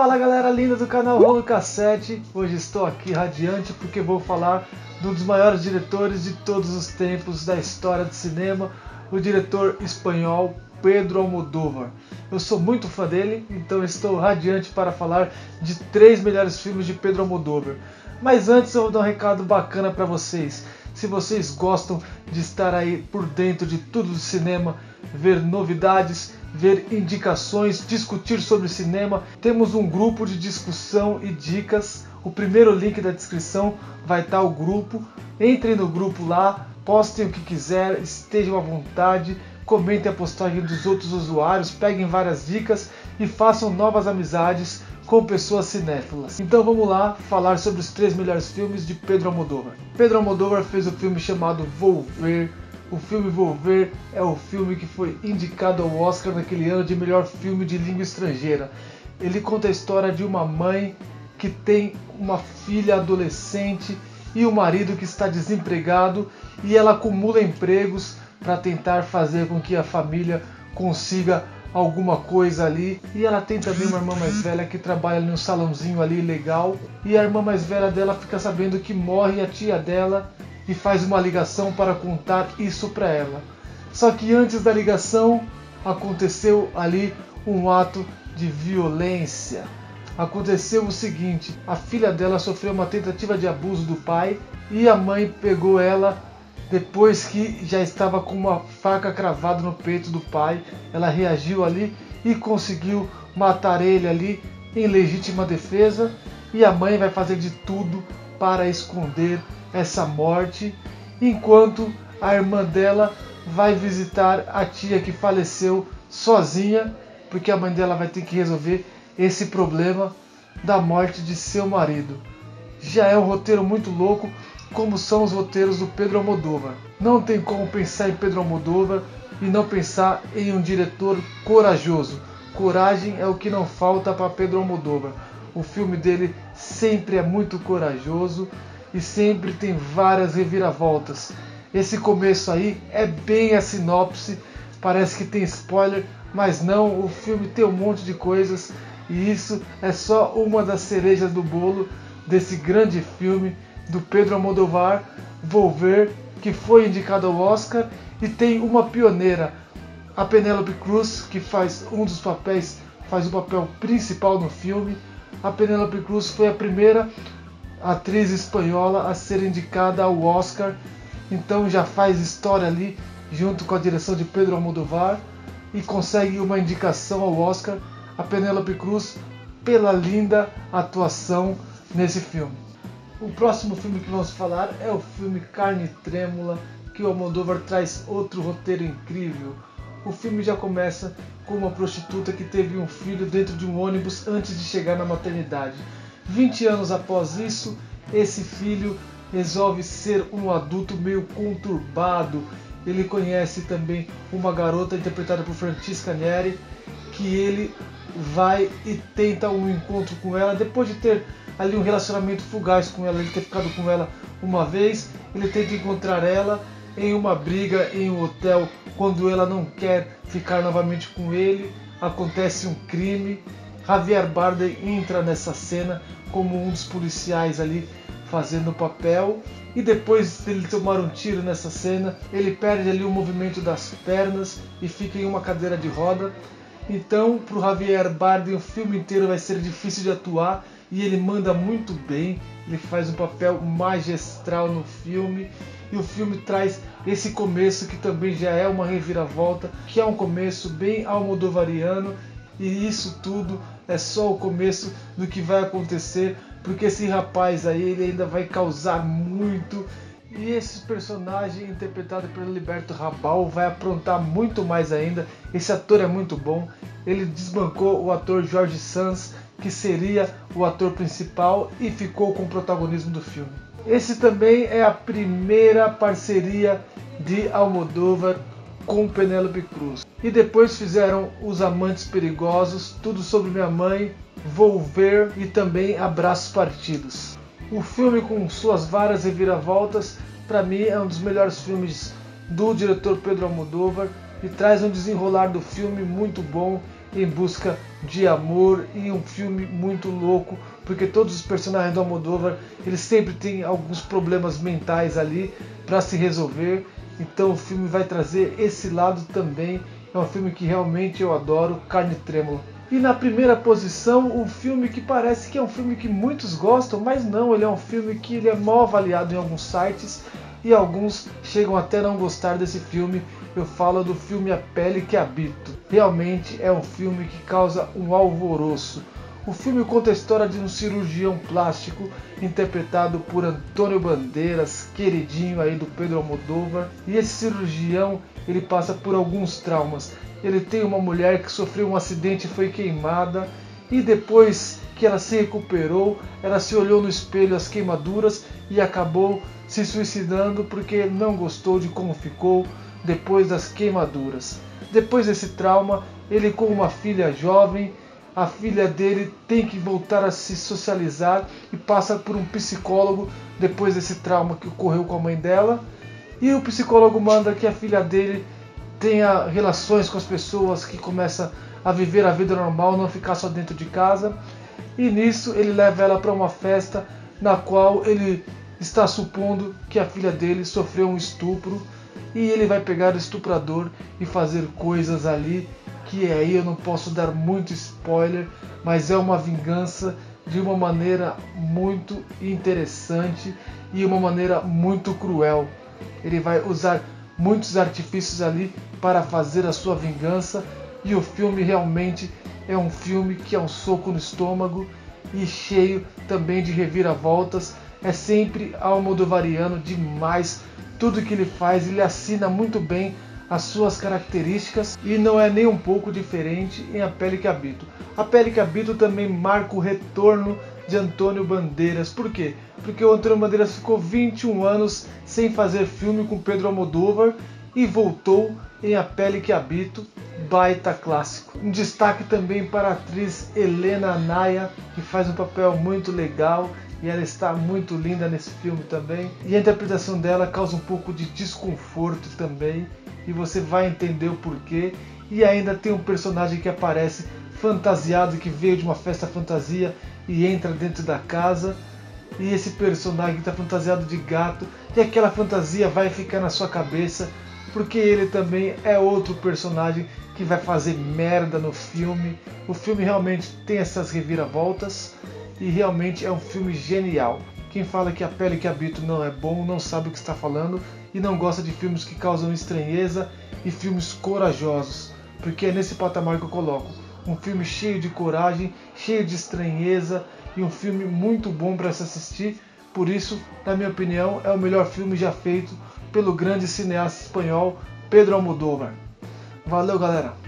Fala galera linda do canal Rolo Cassete, hoje estou aqui radiante porque vou falar de um dos maiores diretores de todos os tempos da história do cinema, o diretor espanhol Pedro Almodóvar. Eu sou muito fã dele, então estou radiante para falar de 3 melhores filmes de Pedro Almodóvar. Mas antes eu vou dar um recado bacana para vocês. Se vocês gostam de estar aí por dentro de tudo do cinema, ver novidades, ver indicações, discutir sobre cinema, temos um grupo de discussão e dicas. O primeiro link da descrição vai estar o grupo. Entrem no grupo lá, postem o que quiser, estejam à vontade, comentem a postagem dos outros usuários, peguem várias dicas e façam novas amizades com pessoas cinéfilas. Então vamos lá falar sobre os 3 melhores filmes de Pedro Almodóvar. Pedro Almodóvar fez o filme chamado Volver. O filme Volver é o filme que foi indicado ao Oscar naquele ano de melhor filme de língua estrangeira. Ele conta a história de uma mãe que tem uma filha adolescente e um marido que está desempregado, e ela acumula empregos para tentar fazer com que a família consiga alguma coisa ali. E ela tem também uma irmã mais velha que trabalha num salãozinho ali legal, e a irmã mais velha dela fica sabendo que morre a tia dela e faz uma ligação para contar isso para ela. Só que antes da ligação aconteceu ali um ato de violência. Aconteceu o seguinte: a filha dela sofreu uma tentativa de abuso do pai e a mãe pegou ela depois que já estava com uma faca cravada no peito do pai. Ela reagiu ali e conseguiu matar ele ali em legítima defesa, e a mãe vai fazer de tudo para esconder essa morte, enquanto a irmã dela vai visitar a tia que faleceu sozinha, porque a mãe dela vai ter que resolver esse problema da morte de seu marido. Já é um roteiro muito louco, como são os roteiros do Pedro Almodóvar. Não tem como pensar em Pedro Almodóvar e não pensar em um diretor corajoso. Coragem é o que não falta para Pedro Almodóvar. O filme dele sempre é muito corajoso e sempre tem várias reviravoltas. Esse começo aí é bem a sinopse, parece que tem spoiler, mas não, o filme tem um monte de coisas, e isso é só uma das cerejas do bolo desse grande filme do Pedro Almodóvar, Volver, que foi indicado ao Oscar, e tem uma pioneira, a Penélope Cruz, que faz um dos papéis, faz o papel principal no filme. A Penélope Cruz foi a primeira atriz espanhola a ser indicada ao Oscar, então já faz história ali junto com a direção de Pedro Almodóvar e consegue uma indicação ao Oscar, a Penélope Cruz, pela linda atuação nesse filme. O próximo filme que vamos falar é o filme Carne Trêmula, que o Almodóvar traz outro roteiro incrível. O filme já começa com uma prostituta que teve um filho dentro de um ônibus antes de chegar na maternidade. 20 anos após isso, esse filho resolve ser um adulto meio conturbado. Ele conhece também uma garota interpretada por Francesca Neri, que ele vai e tenta um encontro com ela. Depois de ter ali um relacionamento fugaz com ela, ele ter ficado com ela uma vez, ele tenta encontrar ela em uma briga em um hotel. Quando ela não quer ficar novamente com ele, acontece um crime. Javier Bardem entra nessa cena como um dos policiais ali fazendo o papel, e depois dele tomar um tiro nessa cena, ele perde ali o movimento das pernas e fica em uma cadeira de roda. Então, para o Javier Bardem, o filme inteiro vai ser difícil de atuar, e ele manda muito bem. Ele faz um papel magistral no filme, e o filme traz esse começo que também já é uma reviravolta, que é um começo bem almodovariano, e isso tudo é só o começo do que vai acontecer, porque esse rapaz aí ele ainda vai causar muito, e esse personagem interpretado pelo Liberto Rabal vai aprontar muito mais ainda. Esse ator é muito bom, ele desbancou o ator Jorge Sanz, que seria o ator principal, e ficou com o protagonismo do filme. Esse também é a primeira parceria de Almodóvar com Penélope Cruz. E depois fizeram Os Amantes Perigosos, Tudo Sobre Minha Mãe, Volver e também Abraços Partidos. O filme, com suas várias reviravoltas, para mim é um dos melhores filmes do diretor Pedro Almodóvar, e traz um desenrolar do filme muito bom. em busca de amor, e um filme muito louco, porque todos os personagens do Almodóvar, eles sempre têm alguns problemas mentais ali para se resolver, então o filme vai trazer esse lado também. É um filme que realmente eu adoro, Carne Trêmula. E na primeira posição, um filme que parece que é um filme que muitos gostam, mas não, ele é um filme que ele é mal avaliado em alguns sites e alguns chegam até a não gostar desse filme. Eu falo do filme A Pele que Habito. Realmente é um filme que causa um alvoroço. O filme conta a história de um cirurgião plástico interpretado por Antônio Bandeiras, queridinho aí do Pedro Almodóvar. E esse cirurgião, ele passa por alguns traumas. Ele tem uma mulher que sofreu um acidente e foi queimada, e depois que ela se recuperou, ela se olhou no espelho as queimaduras e acabou se suicidando porque não gostou de como ficou depois das queimaduras. Depois desse trauma, ele com uma filha jovem, a filha dele tem que voltar a se socializar e passa por um psicólogo depois desse trauma que ocorreu com a mãe dela, e o psicólogo manda que a filha dele tenha relações com as pessoas, que começa a viver a vida normal, não ficar só dentro de casa. E nisso ele leva ela para uma festa na qual ele está supondo que a filha dele sofreu um estupro, e ele vai pegar o estuprador e fazer coisas ali que aí eu não posso dar muito spoiler, mas é uma vingança de uma maneira muito interessante e uma maneira muito cruel. Ele vai usar muitos artifícios ali para fazer a sua vingança, e o filme realmente é um filme que é um soco no estômago e cheio também de reviravoltas. É sempre almodovariano demais, tudo que ele faz, ele assina muito bem as suas características, e não é nem um pouco diferente em A Pele que Habito. A Pele que Habito também marca o retorno de Antônio Bandeiras. Por quê? Porque o Antônio Bandeiras ficou 21 anos sem fazer filme com Pedro Almodóvar e voltou em A Pele que Habito, baita clássico. Um destaque também para a atriz Helena Anaya, que faz um papel muito legal, e ela está muito linda nesse filme também. E a interpretação dela causa um pouco de desconforto também, e você vai entender o porquê. E ainda tem um personagem que aparece fantasiado, que veio de uma festa fantasia e entra dentro da casa, e esse personagem está fantasiado de gato, e aquela fantasia vai ficar na sua cabeça, porque ele também é outro personagem que vai fazer merda no filme. O filme realmente tem essas reviravoltas e realmente é um filme genial. Quem fala que A Pele que Habito não é bom não sabe o que está falando e não gosta de filmes que causam estranheza e filmes corajosos, porque é nesse patamar que eu coloco. Um filme cheio de coragem, cheio de estranheza, e um filme muito bom para se assistir. Por isso, na minha opinião, é o melhor filme já feito pelo grande cineasta espanhol Pedro Almodóvar. Valeu, galera!